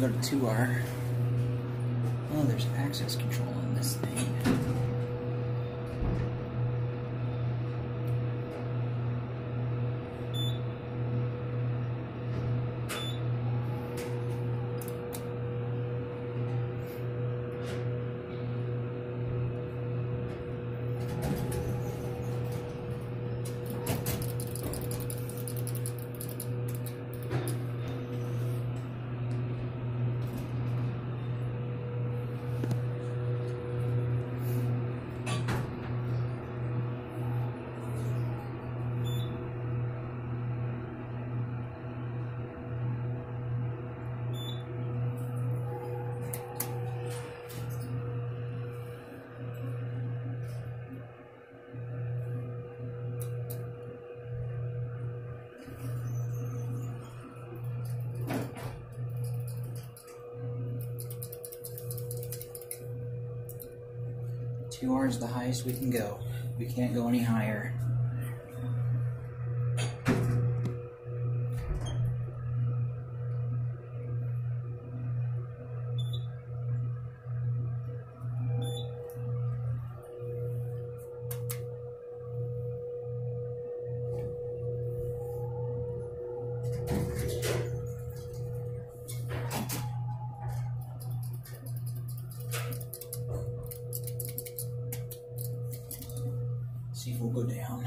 go to 2R. Oh, there's access control on this thing. Two R is the highest we can go. We can't go any higher. See if we'll go down.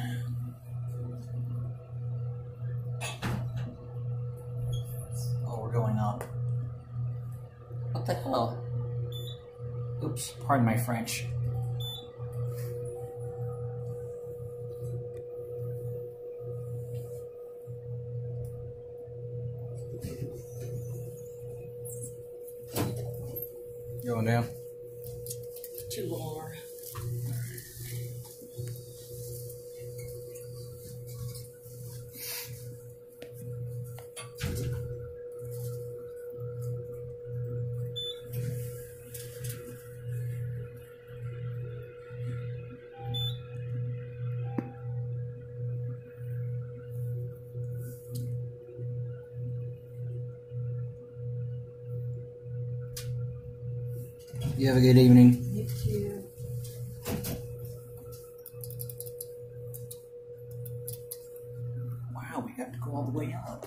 Oh, we're going up. What the hell? Oops, pardon my French. Going down? 2R. You have a good evening. You too. Wow, we got to go all the way up.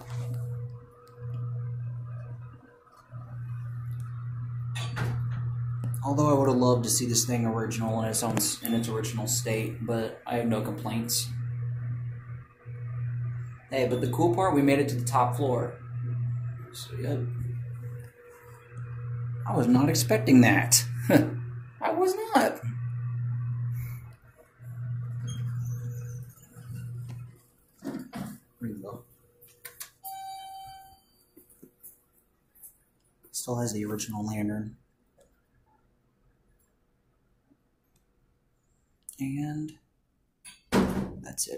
Although I would have loved to see this thing original in its original state, but I have no complaints. Hey, but the cool part, we made it to the top floor. So, yep. I was not expecting that. I was not. Where you go? Still has the original lantern. And